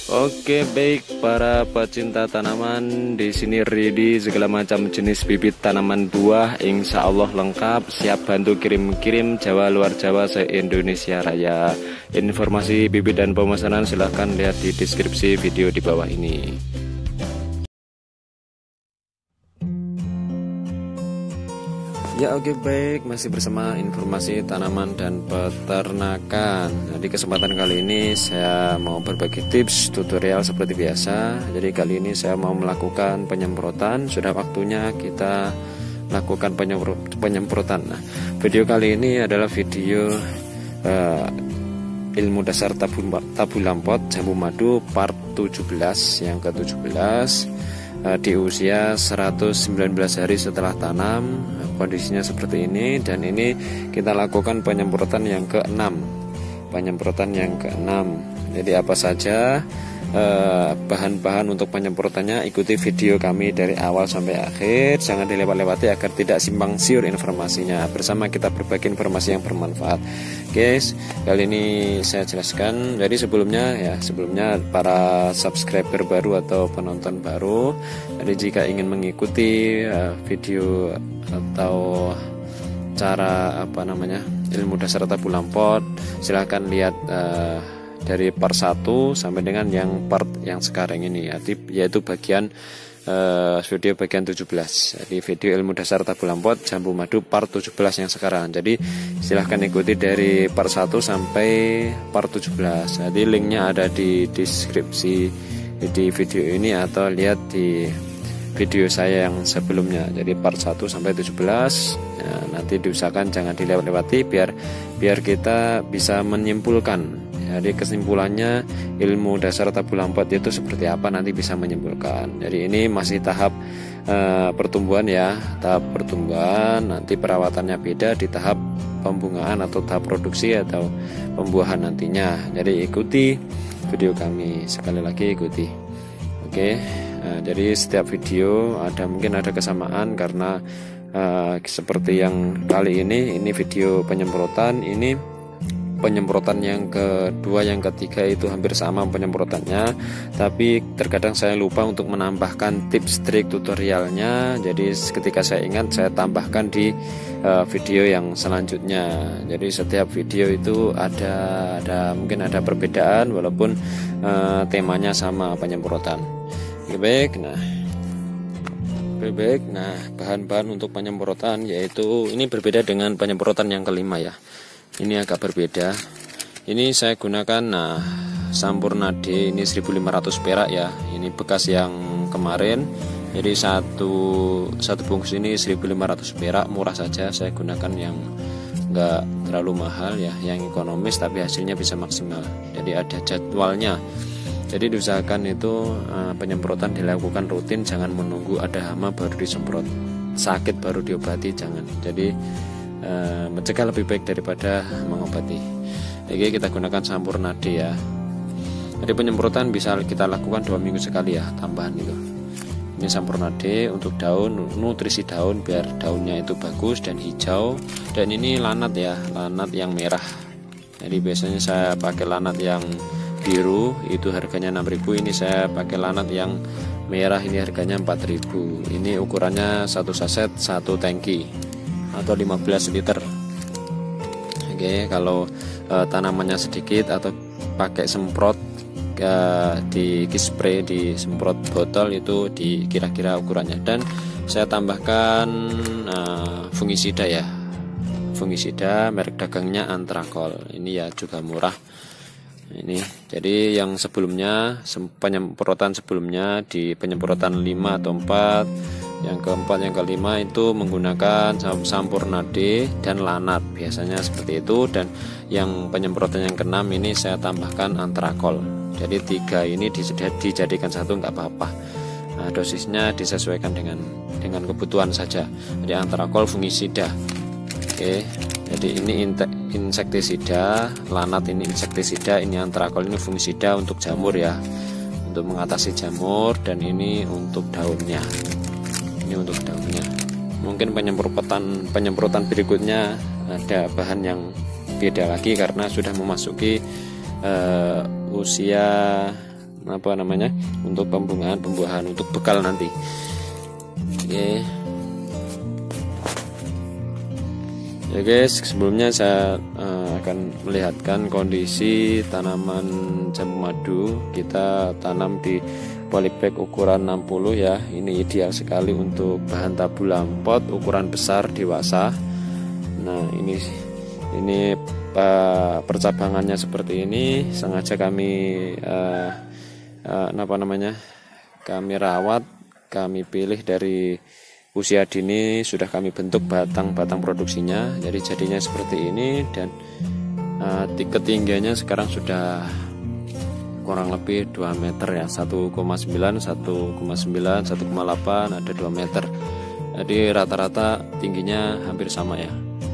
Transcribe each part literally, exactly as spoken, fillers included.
Oke, baik para pecinta tanaman, di sini ready segala macam jenis bibit tanaman buah, insya Allah lengkap, siap bantu kirim-kirim Jawa luar Jawa se-Indonesia Raya. Informasi bibit dan pemesanan silahkan lihat di deskripsi video di bawah ini. Ya oke baik, masih bersama informasi tanaman dan peternakan. Jadi kesempatan kali ini saya mau berbagi tips tutorial seperti biasa. Jadi kali ini saya mau melakukan penyemprotan. Sudah waktunya kita lakukan penyemprotan. Nah, video kali ini adalah video uh, ilmu dasar tabu, tabu lampot jambu madu part tujuh belas, yang ke tujuh belas. Di usia seratus sembilan belas hari setelah tanam, kondisinya seperti ini. Dan ini kita lakukan penyemprotan yang keenam, penyemprotan yang keenam. Jadi apa saja bahan-bahan untuk penyemprotannya, ikuti video kami dari awal sampai akhir, jangan dilewat-lewati agar tidak simpang siur informasinya. Bersama kita berbagi informasi yang bermanfaat. Guys, kali ini saya jelaskan. Jadi sebelumnya ya, sebelumnya para subscriber baru atau penonton baru, jadi jika ingin mengikuti uh, video atau cara apa namanya ilmu dasar tabu lampot, silahkan lihat uh, dari part satu sampai dengan yang part yang sekarang ini, yaitu bagian uh, video bagian tujuh belas. Jadi video ilmu dasar tabu lampot jambu madu part tujuh belas yang sekarang. Jadi silahkan ikuti dari part satu sampai part tujuh belas. Jadi linknya ada di deskripsi di video ini atau lihat di video saya yang sebelumnya. Jadi part satu sampai tujuh belas ya, nanti diusahakan jangan dilewat-lewati biar biar kita bisa menyimpulkan. Jadi kesimpulannya ilmu dasar tabu lampot itu seperti apa, nanti bisa menyimpulkan. Jadi ini masih tahap uh, pertumbuhan ya, tahap pertumbuhan. Nanti perawatannya beda di tahap pembungaan atau tahap produksi atau pembuahan nantinya. Jadi ikuti video kami, sekali lagi ikuti. Oke, uh, jadi setiap video ada mungkin ada kesamaan karena uh, seperti yang kali ini, ini video penyemprotan, ini penyemprotan yang kedua, yang ketiga itu hampir sama penyemprotannya, tapi terkadang saya lupa untuk menambahkan tips trik tutorialnya. Jadi ketika saya ingat, saya tambahkan di uh, video yang selanjutnya. Jadi setiap video itu ada ada mungkin ada perbedaan walaupun uh, temanya sama, penyemprotan. Oke, baik. Nah, oke, baik. Nah, bahan-bahan untuk penyemprotan yaitu ini berbeda dengan penyemprotan yang kelima ya. Ini agak berbeda. Ini saya gunakan nah Sampurna D, ini seribu lima ratus perak ya. Ini bekas yang kemarin. Jadi satu satu bungkus ini seribu lima ratus perak, murah saja. Saya gunakan yang enggak terlalu mahal ya, yang ekonomis tapi hasilnya bisa maksimal. Jadi ada jadwalnya. Jadi diusahakan itu uh, penyemprotan dilakukan rutin, jangan menunggu ada hama baru disemprot, sakit baru diobati, jangan. Jadi Uh, mencegah lebih baik daripada mengobati. Oke, kita gunakan Sampurna D ya. Jadi penyemprotan bisa kita lakukan dua minggu sekali ya, tambahan itu. Ini Sampurna D untuk daun, nutrisi daun biar daunnya itu bagus dan hijau. Dan ini lanat ya, lanat yang merah. Jadi biasanya saya pakai lanat yang biru, itu harganya enam ribu. Ini saya pakai lanat yang merah, ini harganya empat ribu. Ini ukurannya satu saset satu tangki atau lima belas liter. Oke, kalau e, tanamannya sedikit atau pakai semprot e, di spray, di semprot botol itu di kira-kira ukurannya. Dan saya tambahkan e, fungisida ya, fungisida merek dagangnya Antrakol. Ini ya juga murah. Ini jadi yang sebelumnya penyemprotan sebelumnya di penyemprotan lima atau empat, yang keempat, yang kelima itu menggunakan Sampurna D dan lanat, biasanya seperti itu. Dan yang penyemprotan yang keenam ini saya tambahkan Antrakol. Jadi tiga ini dijadikan satu nggak apa-apa. Nah, dosisnya disesuaikan dengan dengan kebutuhan saja. Jadi Antrakol fungisida. Oke, jadi ini insektisida, lanat ini insektisida, ini Antrakol ini fungisida untuk jamur ya, untuk mengatasi jamur. Dan ini untuk daunnya, ini untuk daunnya. Mungkin penyemprotan penyemprotan berikutnya ada bahan yang beda lagi karena sudah memasuki uh, usia apa namanya untuk pembungaan pembuahan untuk bekal nanti. Oke ya guys, sebelumnya saya uh, akan melihatkan kondisi tanaman jambu madu. Kita tanam di polybag ukuran enam puluh ya. Ini ideal sekali untuk bahan tabu lampot ukuran besar dewasa. Nah ini ini uh, percabangannya seperti ini. Sengaja kami uh, uh, apa namanya kami rawat, kami pilih dari usia dini, sudah kami bentuk batang-batang produksinya. Jadi jadinya seperti ini, dan uh, ketinggiannya sekarang sudah kurang lebih dua meter ya, satu koma sembilan, satu koma sembilan, satu koma delapan, ada dua meter. Jadi rata-rata tingginya hampir sama ya.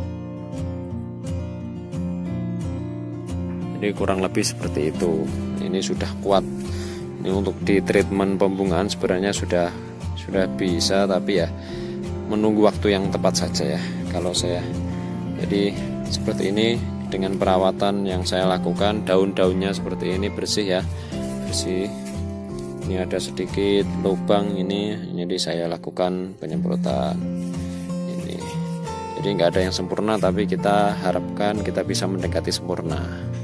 Jadi kurang lebih seperti itu. Ini sudah kuat. Ini untuk di treatment pembungaan sebenarnya sudah sudah bisa, tapi ya menunggu waktu yang tepat saja ya kalau saya. Jadi seperti ini dengan perawatan yang saya lakukan. Daun-daunnya seperti ini bersih ya, bersih. Ini ada sedikit lubang ini, jadi saya lakukan penyemprotan ini. Jadi nggak ada yang sempurna, tapi kita harapkan kita bisa mendekati sempurna.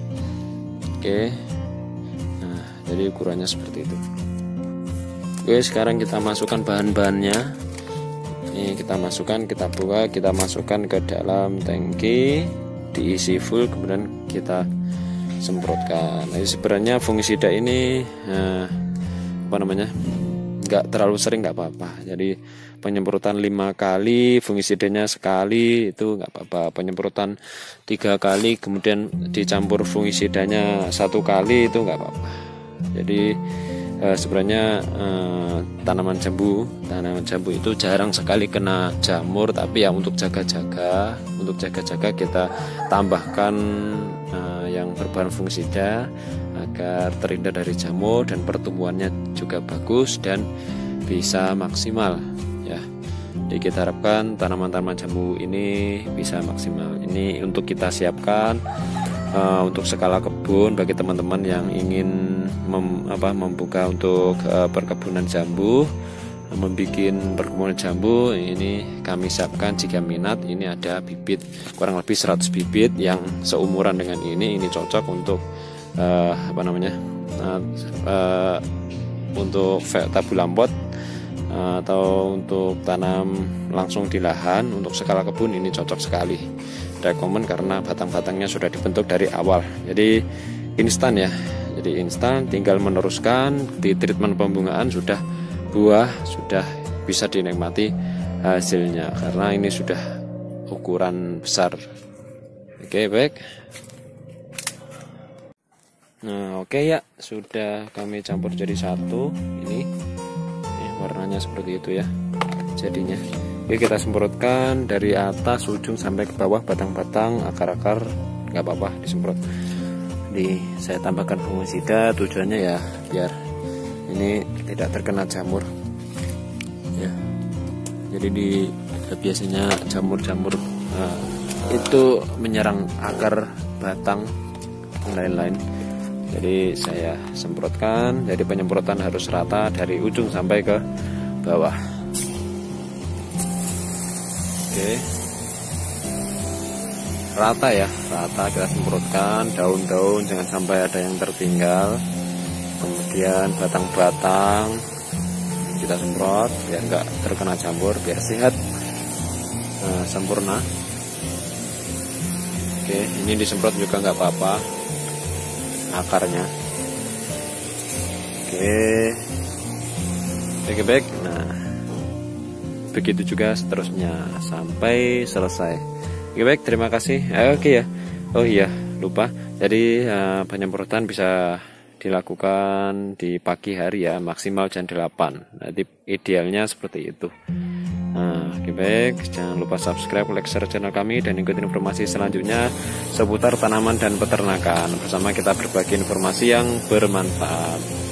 Oke, nah jadi ukurannya seperti itu. Oke, sekarang kita masukkan bahan-bahannya. Ini kita masukkan, kita buka, kita masukkan ke dalam tangki, diisi full, kemudian kita semprotkan. Nah, sebenarnya fungisida ini eh, apa namanya nggak terlalu sering, nggak apa-apa. Jadi penyemprotan lima kali, fungisidanya sekali itu nggak apa-apa. Penyemprotan tiga kali kemudian dicampur fungisidanya satu kali itu nggak apa-apa. Jadi eh, sebenarnya eh, tanaman jambu, tanaman jambu itu jarang sekali kena jamur, tapi ya untuk jaga-jaga, untuk jaga-jaga kita tambahkan eh, yang berbahan fungisida agar terhindar dari jamur dan pertumbuhannya juga bagus dan bisa maksimal ya. Jadi kita harapkan tanaman-tanaman jambu ini bisa maksimal. Ini untuk kita siapkan uh, untuk skala kebun bagi teman-teman yang ingin mem, apa, membuka untuk uh, perkebunan jambu, membuat perkebunan jambu. Ini kami siapkan jika minat. Ini ada bibit kurang lebih seratus bibit yang seumuran dengan ini. Ini cocok untuk uh, apa namanya uh, uh, untuk tabu lampot uh, atau untuk tanam langsung di lahan. Untuk skala kebun ini cocok sekali, rekomen karena batang-batangnya sudah dibentuk dari awal. Jadi instan ya, jadi instan, tinggal meneruskan di treatment pembungaan, sudah buah sudah bisa dinikmati hasilnya karena ini sudah ukuran besar. Oke, baik. Nah, oke ya, sudah kami campur jadi satu. Ini, ini warnanya seperti itu ya jadinya. Oke, kita semprotkan dari atas ujung sampai ke bawah, batang-batang, akar-akar, nggak apa-apa disemprot. Di saya tambahkan fungisida, tujuannya ya biar ini tidak terkena jamur ya. Jadi di biasanya jamur-jamur nah, itu menyerang akar, batang, dan lain-lain. Jadi saya semprotkan. Jadi penyemprotan harus rata dari ujung sampai ke bawah. Oke, rata ya, rata kita semprotkan. Daun-daun jangan sampai ada yang tertinggal. Kemudian batang-batang kita semprot biar nggak terkena jamur, biar sehat, nah, sempurna. Oke, ini disemprot juga nggak apa-apa akarnya. Oke, oke baik. Nah, begitu juga seterusnya sampai selesai. Oke baik, terima kasih. Eh, oke ya. Oh iya, lupa. Jadi uh, penyemprotan bisa dilakukan di pagi hari ya, maksimal jam delapan. Nanti idealnya seperti itu. Nah, oke baik, jangan lupa subscribe, like, share channel kami, dan ikuti informasi selanjutnya seputar tanaman dan peternakan. Bersama kita berbagi informasi yang bermanfaat.